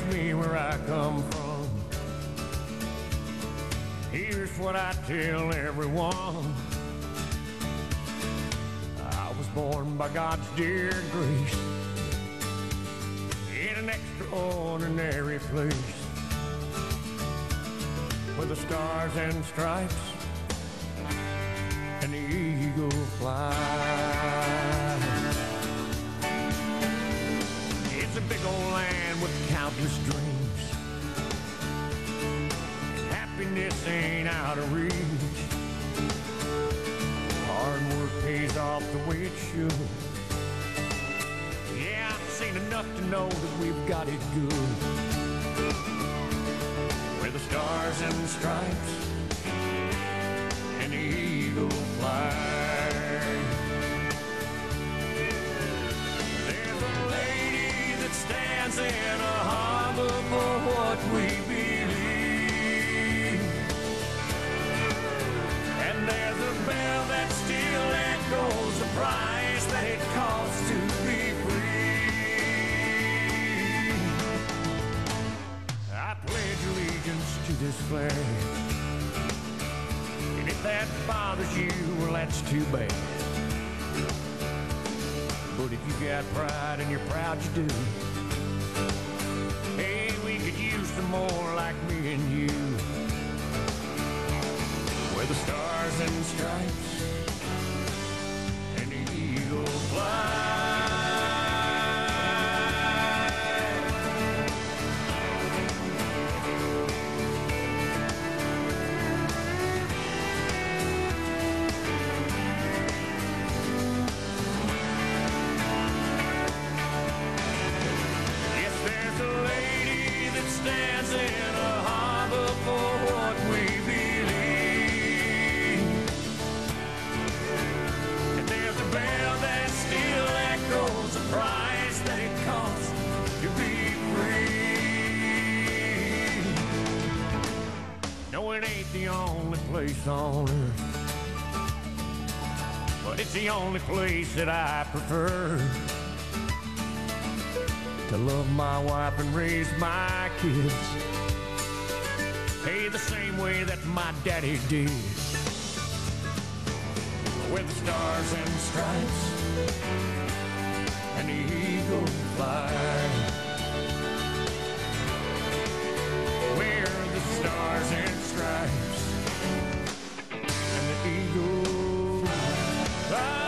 me where I come from. Here's what I tell everyone. I was born by God's dear grace in an extraordinary place where the stars and stripes and the eagle flies. It's a big old land with countless dreams, and happiness ain't out of reach. Hard work pays off the way it should. Yeah, I've seen enough to know that we've got it good, where the stars and stripes and the eagle fly. There's a lady that stands in a harbor for what we believe, and there's a bell that still echoes the price that it costs to be free. I pledge allegiance to this flag, and if that bothers you, well, that's too bad. But if you got pride and you're proud you do, hey, we could use some more like me and you, where the stars and stripes and the eagle fly. Stands in a harbor for what we believe, and there's a bell that still echoes the price that it costs to be free. No, it ain't the only place on earth, but it's the only place that I prefer to love my wife and raise my kids, hey, the same way that my daddy did, where the stars and stripes and the eagle fly, where the stars and stripes and the eagle fly.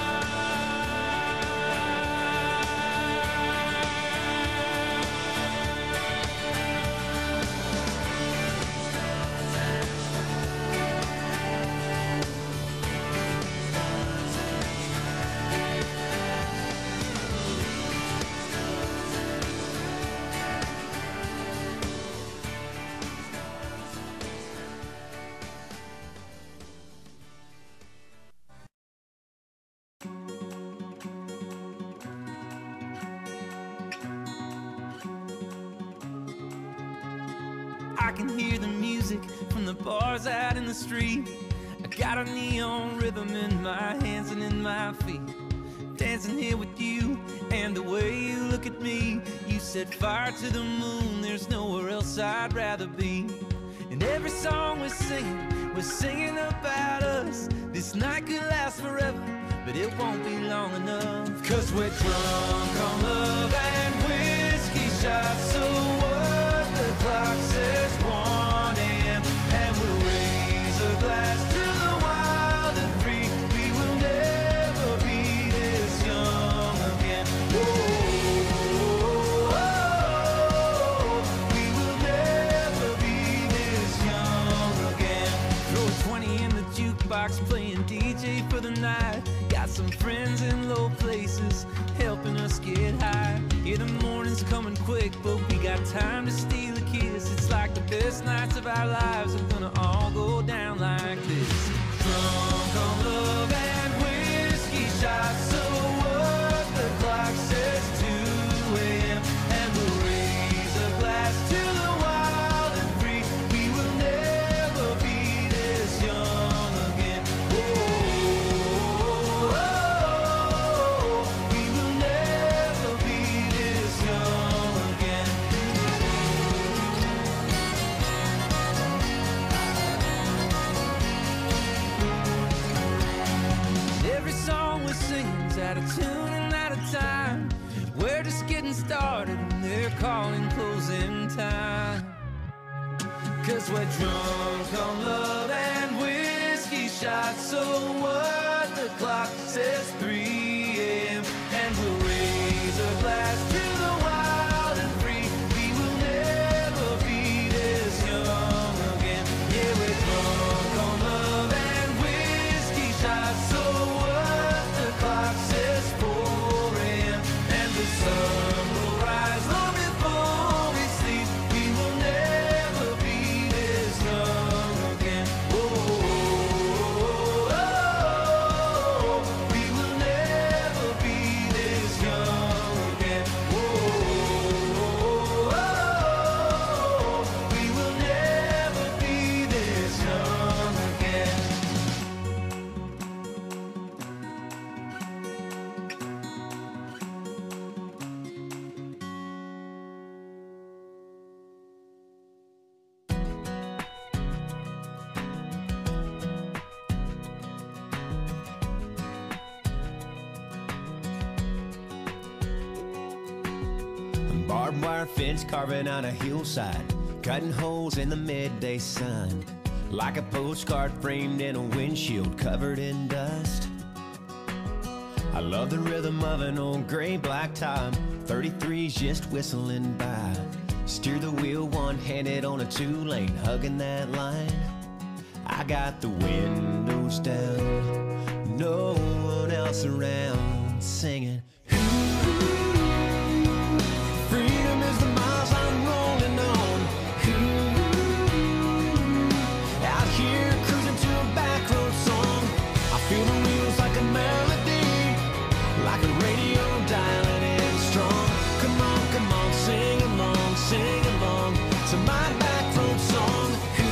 I can hear the music from the bars out in the street. I got a neon rhythm in my hands and in my feet. Dancing here with you and the way you look at me. You set fire to the moon, there's nowhere else I'd rather be. And every song we're singing about us. This night could last forever, but it won't be long enough. 'Cause we're drunk on love and whiskey shots. So what the clock says 1 a.m. and we'll raise a glass to the wild and free. We will never be this young again. Whoa, we will never be this young again. Throw 20 in the jukebox, playing DJ for the night. Got some friends in low places helping us get high. Yeah, the morning's coming quick, but we got time to steal a kiss. It's like the best nights of our lives are gonna all go down like this. Drunk on love and whiskey shots. So what the clock says 2 a.m. and we'll raise a glass to the wild and free. We will never be this young again. We will never be this young again. time. We're just getting started when they're calling closing time. 'Cause we're drunk on love and whiskey shots. So what? The clock says 3 a.m. and we'll raise a glass to the wild and free. We will never be this young again. Yeah, we're drunk on love and whiskey shots. So what? The clock says 4 a.m. and the sun will rise long before we sleep. We will never be this young again. Oh, oh, oh, oh. We will never be this young again. Oh, oh, oh. We will never be this young again. Barbed wire fence carving on a hillside, cutting holes in the midday sun, like a postcard framed in a windshield covered in dust. I love the rhythm of an old gray black top, 33's just whistling by. Steer the wheel one-handed on a 2-lane, hugging that line. I got the windows down, no one else around, singing. Freedom is the miles I'm rolling on. Out here cruising to a back road song. I feel the wheels like a melody, like a radio dialing in strong. Come on, sing along to my back road song.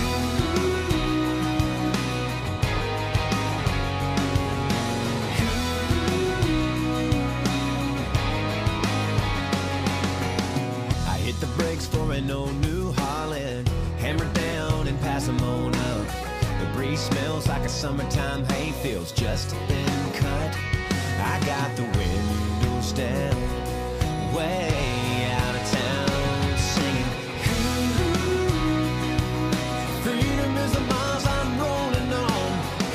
The brakes for an old New Holland, hammer down and pass them on up. The breeze smells like a summertime hayfield's just been cut. I got the windows down, way out of town, singing. Freedom is the miles I'm rolling on.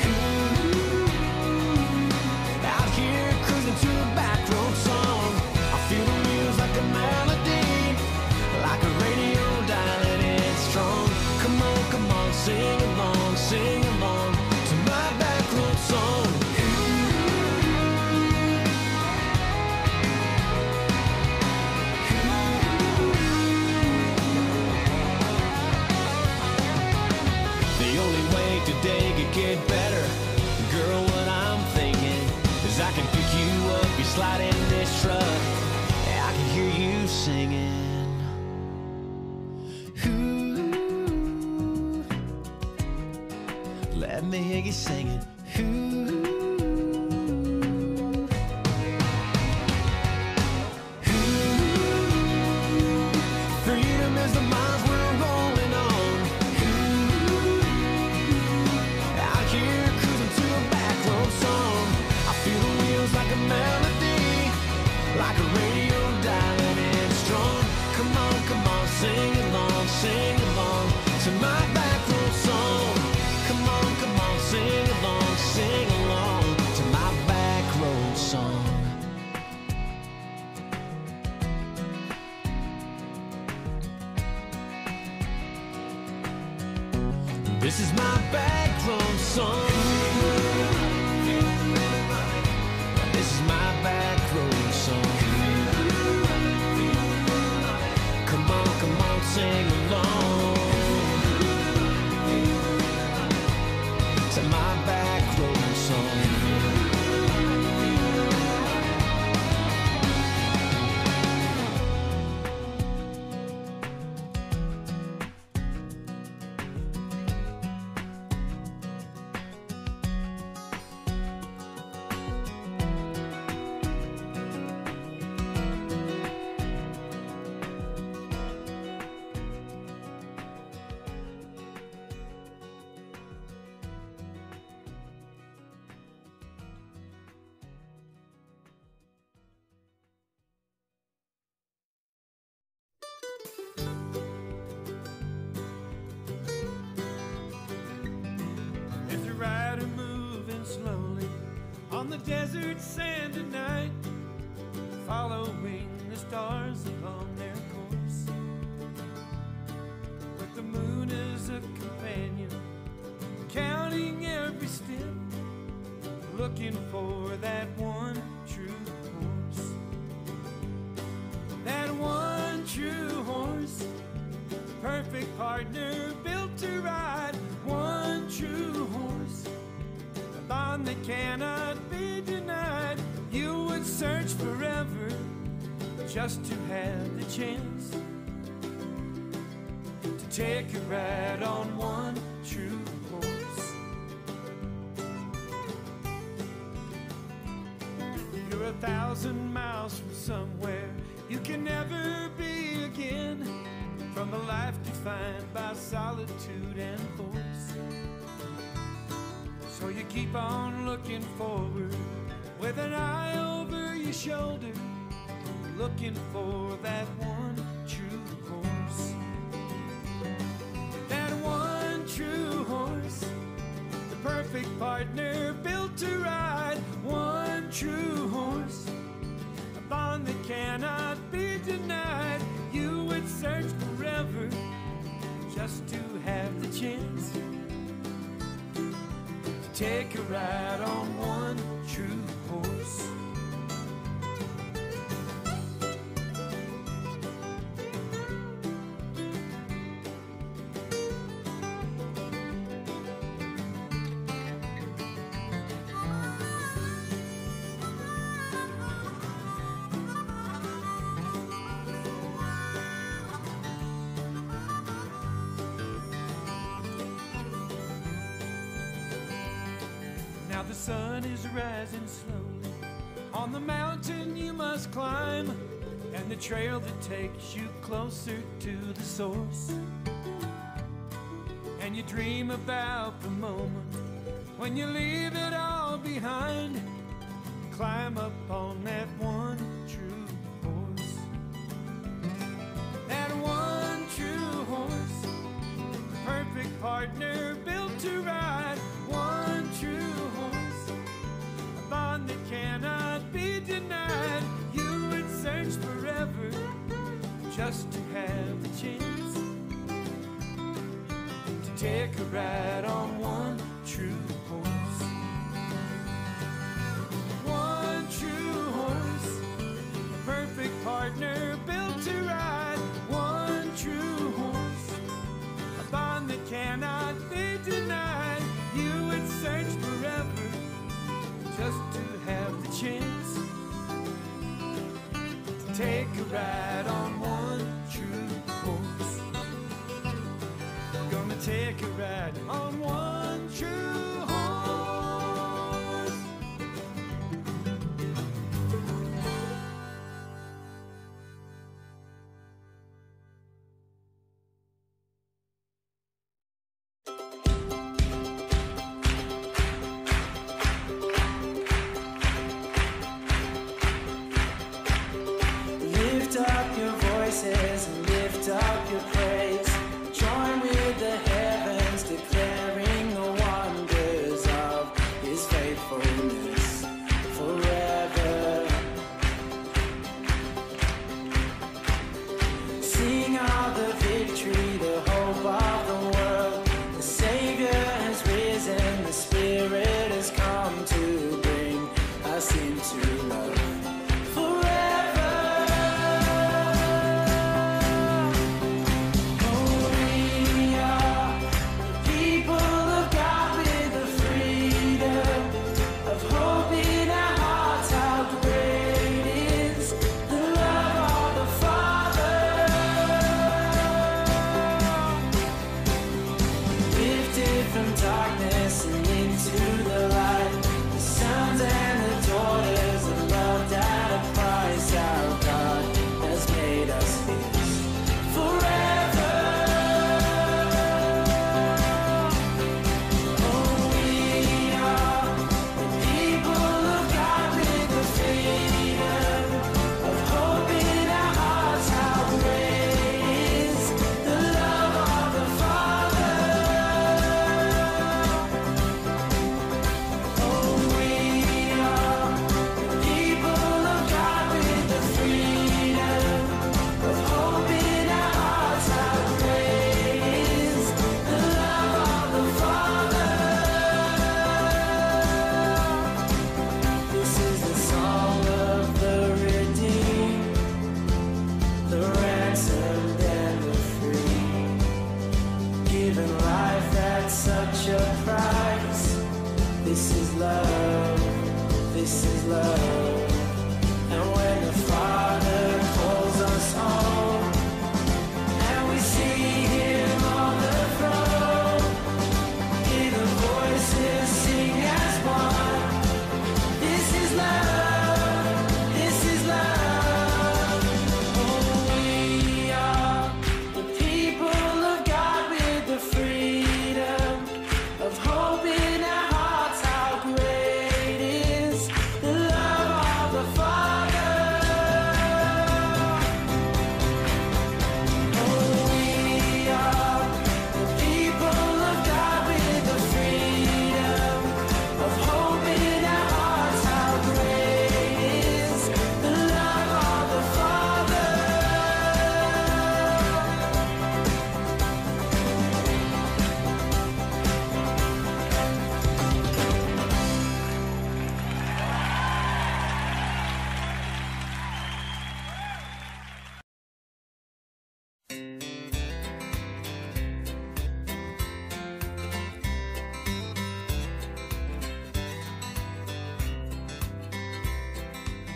Out here cruising to a back road song. I feel the wheels like a melody, like a radio dialing in strong. Come on, sing along to my back road song. The only way today could get better, girl, what I'm thinking is I can pick you up, you slide in this truck, I can hear you singing. Let me hear you singing. Freedom is the miles we're rolling on. Out here cruising to a back road song. I feel the wheels like a melody, like a radio dialing in strong. Come on, sing along to my back road song. Come on, sing along to my back road song. This is my back road song. This is my back road song. Come on, sing along to my back road song. on the desert sand tonight, following the stars along their course, with the moon as a companion, counting every step, looking for that one true horse. That one true horse, perfect partner built to ride. One true horse, a bond that cannot be denied. You would search forever just to have the chance to take a ride on one true horse. You're 1,000 miles from somewhere you can never be again, from a life defined by solitude and force. So you keep on looking forward with an eye over your shoulder, looking for that one true horse. That one true horse, the perfect partner built to ride. One true horse, a bond that cannot be denied. You would search forever just to have the chance to take a ride on one true horse. Now the sun is rising slowly on the mountain you must climb, and the trail that takes you closer to the source. And you dream about the moment when you leave it all behind, climb up on that one true horse. That one true horse, the perfect partner built to ride. One true horse, a bond that cannot be denied. You would search forever just to have the chance to take a ride on one true horse. One true horse, a perfect partner built to ride. One true horse, a bond that cannot be denied. You would search forever just to have the chance to take a ride on one true horse. Gonna take a ride on one true horse. Lift up your voices and lift up your praise. Join with the heavens declaring the wonders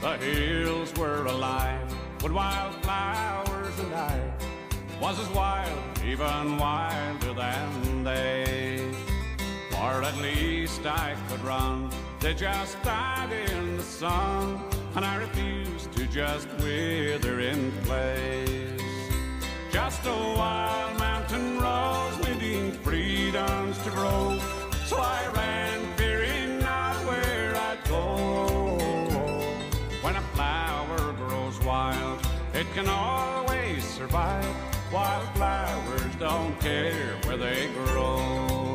The hills were alive with wildflowers, and I was as wild, even wilder than they. Or at least I could run. They just died in the sun, and I refused to just wither in place. Just a wild mountain rose needing freedoms to grow. So I ran, fearing not where I'd go. When a flower grows wild, it can always survive. Wildflowers don't care where they grow.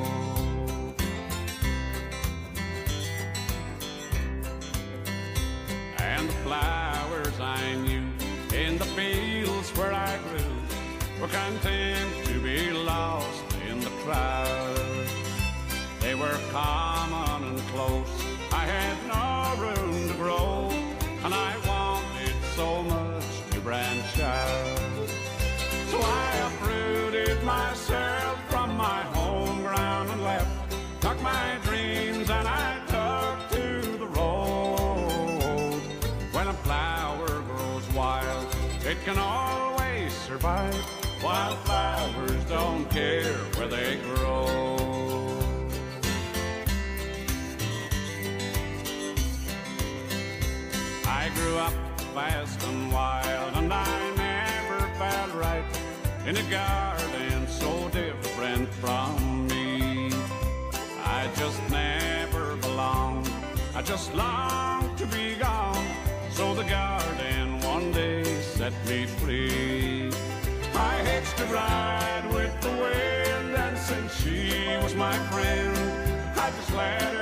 And the flowers I knew in the fields where I grew were content to be lost in the crowd. They were common and close. I had no room to grow, and I wanted so much to branch out. So I uprooted myself from my home ground and left. Took my dreams and I took to the road. When a flower grows wild, it can always survive. Wildflowers don't care where they grow. I grew up fast and wild, and I never felt right in a garden so different from me. I just never belonged. I just longed to be gone. So the garden one day set me free. I hitched a ride with the wind, and since she was my friend, I just let